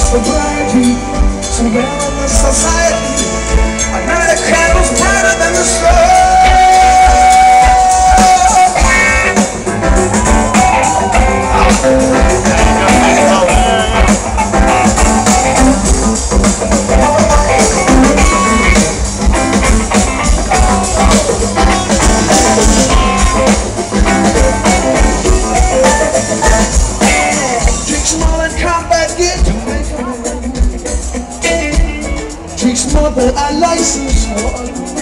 sobriety, together in society. Another candle's brighter than the sun. Takes more than a license for.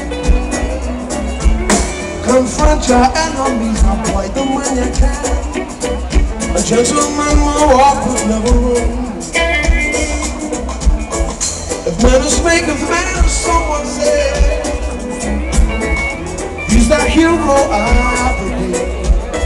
Confront your enemies, avoid them when you can. A gentleman will walk with never run. If manners make a man, someone said, he's the hero of the day.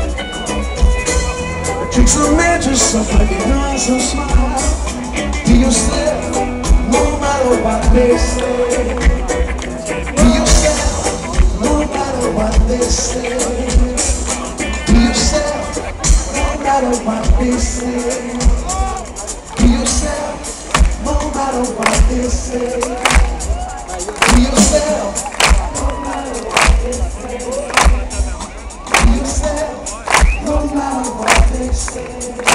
It takes a man to suffer ignorance and smile. To yourself, no matter what they say. Be yourself, no matter what they say. Be yourself, no matter what they say. Be yourself, no matter what they say. Be yourself, no matter what they say. Be yourself, no matter what they say.